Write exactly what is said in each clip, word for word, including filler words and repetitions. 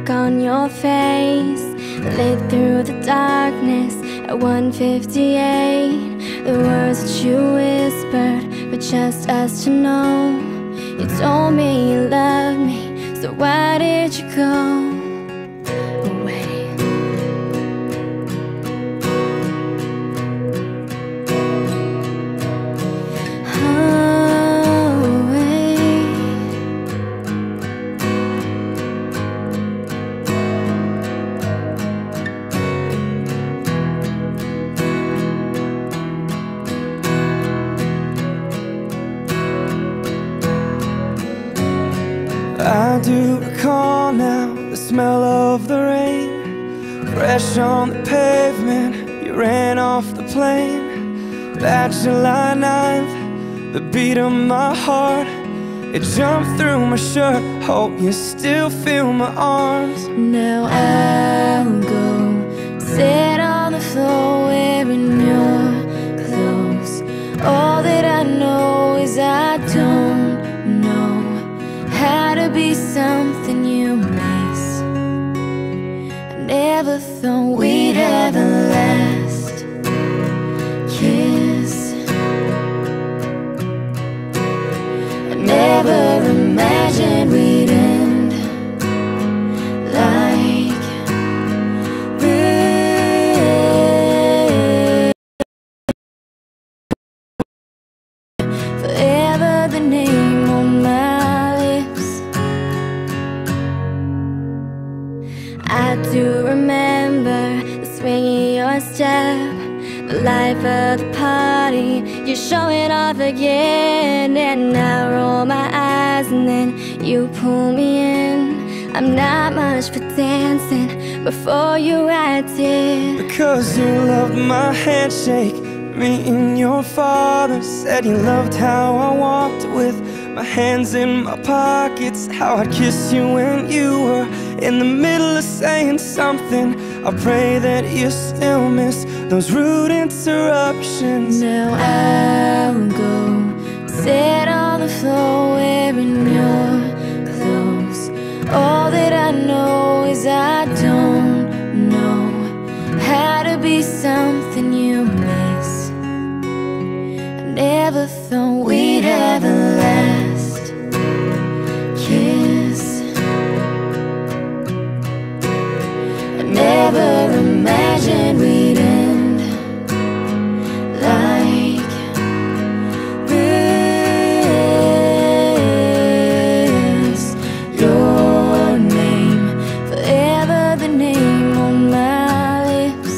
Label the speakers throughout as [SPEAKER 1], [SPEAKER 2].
[SPEAKER 1] look on your face, lit through the darkness at one fifty-eight. The words that you whispered for just us to know. You told me you loved me, so why did you go away?
[SPEAKER 2] I do recall now the smell of the rain, fresh on the pavement. You ran off the plane. That July ninth, the beat of my heart, it jumped through my shirt. Hope you still feel my arms.
[SPEAKER 1] Now I'll go sit on the floor wearing your clothes. All that I know is I don't know how to be something you miss. I never thought we'd have a last kiss. I never imagined we'd end like this. Forever the name on my lips. I do remember the swing of your step, the life of the party. You're showing off again, and I roll my eyes and then you pull me in. I'm not much for dancing, before you I did.
[SPEAKER 2] Because you loved my handshake, meeting your father. Said you loved how I walked with my hands in my pockets, how I'd kiss you when you were in the middle of saying something. I pray that you still miss those rude interruptions.
[SPEAKER 1] Now I'll go sit on the floor wearing your clothes. All that I know is I don't know how to be something you miss. I never thought we'd have a last kiss. I never imagined we'd end like this. Your name, forever the name on my lips.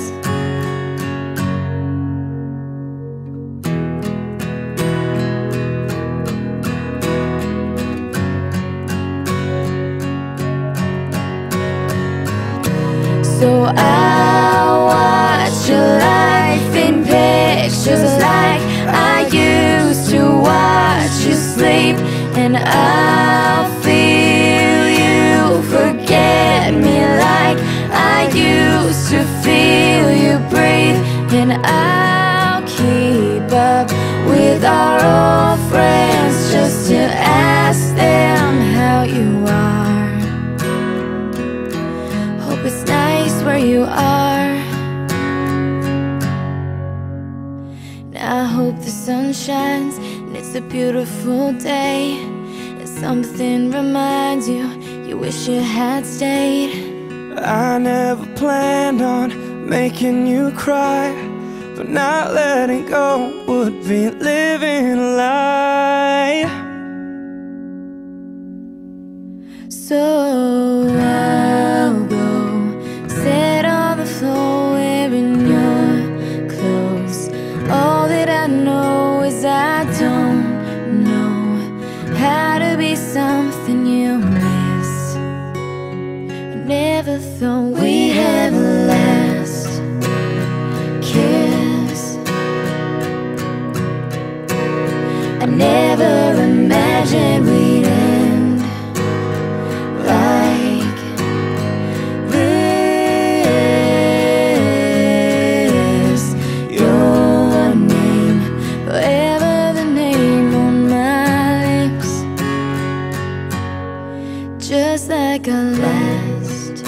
[SPEAKER 1] So I'll watch your life in pictures like I used to watch you sleep, and I'll feel you forget me like I used to feel you breathe. And I'll keep up with our old friends just to ask them how you are. Hope it's nice where you are. Now I hope the sun shines and it's a beautiful day, and something reminds you you wish you had stayed.
[SPEAKER 2] I never planned on making you cry, but not letting go would be living a lie.
[SPEAKER 1] So I'll go sit on the floor wearing your clothes. All that I know is I don't know how to be something you miss. I never thought we'd have a last kiss. I never imagined we'd end like this. Your name, forever the name on my lips. Just like our last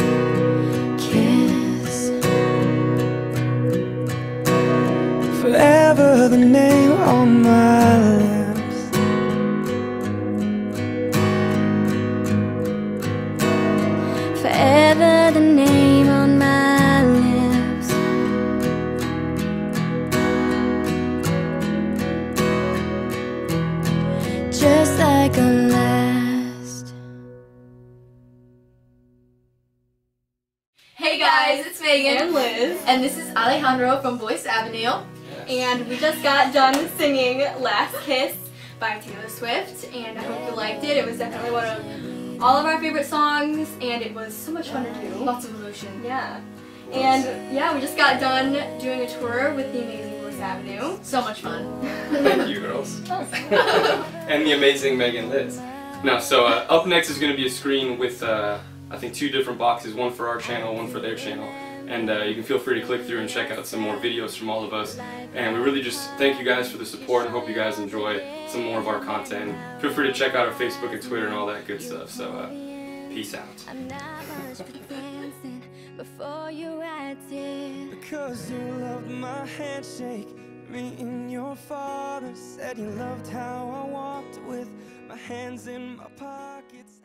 [SPEAKER 3] Hey guys, it's Megan
[SPEAKER 4] and Liz,
[SPEAKER 3] and this is Alejandro from Voice Avenue.
[SPEAKER 4] And we just got done singing Last Kiss by Taylor Swift, and I hope you liked it. It was definitely one of all of our favorite songs, and it was so much fun to do.
[SPEAKER 3] Lots of emotion.
[SPEAKER 4] Yeah. And yeah, we just got done doing a tour with the amazing Voice Avenue.
[SPEAKER 3] So much fun.
[SPEAKER 5] Thank you, girls. And the amazing Megan Liz. Now, so uh, up next is going to be a screen with, uh, I think, two different boxes, one for our channel, one for their channel. And uh, you can feel free to click through and check out some more videos from all of us. And we really just thank you guys for the support and hope you guys enjoy some more of our content. Feel free to check out our Facebook and Twitter and all that good stuff. So, uh, peace out.
[SPEAKER 1] Before you I did.
[SPEAKER 2] Because you loved my handshake, meeting your father said you loved how I walked with my hands in my pockets.